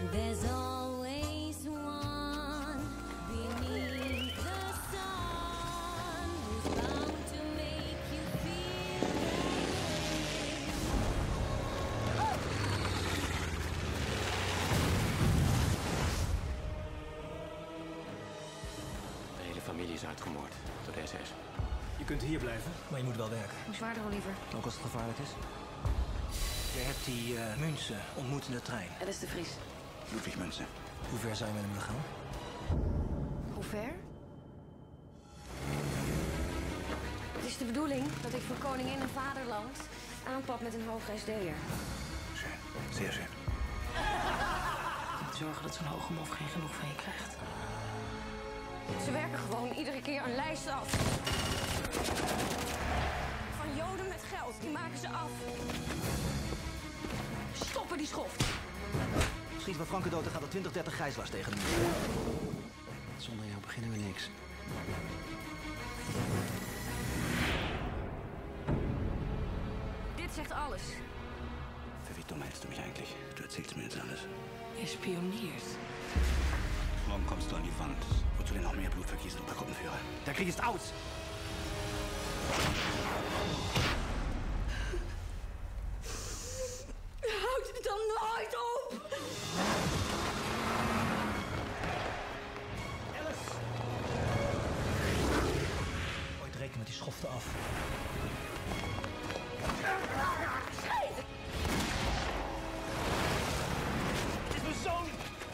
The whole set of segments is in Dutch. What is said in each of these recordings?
There's always one beneath the sun who's bound to make you feel that De hele familie is uitgemoord door de SS. Je kunt hier blijven, maar je moet wel werken. Hoe zwaarder, Oliver? Ook als het gevaarlijk is. Je hebt die Münzen ontmoet in de trein. Dat is de Vries. Ludwig Münzen. Hoe ver zijn we met hem gegaan? Hoe ver? Het is de bedoeling dat ik voor koningin en vaderland aanpak met een hoge SD'er. Schön. Zeer schön. Je moet zorgen dat zo'n hoge mof geen genoeg van je krijgt. Ze werken gewoon iedere keer een lijst af. Van Joden met geld, die maken ze af. Stoppen die schoft. Schiet van Franken dood, dan gaat er 20, 30 gijzelaars tegen hem. Zonder jou beginnen we niks. Dit zegt alles. Für wie dumm hältst du mich eigentlich? Du erzählst mir jetzt alles. Je spioniert. Morgen kommst du an die Wand. Wozu denn noch mehr Blut vergießen, Obergruppenführer? Der Krieg ist aus! Houdt het dan nooit op? Alice! Ooit rekenen met die schoften af. Het is mijn zoon!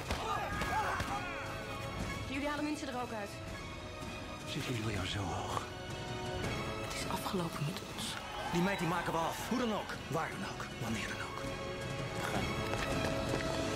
Jullie halen Münzen er ook uit. Zitten jullie jou zo hoog? Het is afgelopen met ons. Die meid die maken we af. Hoe dan ook. Waar dan ook. Wanneer dan ook. Ga.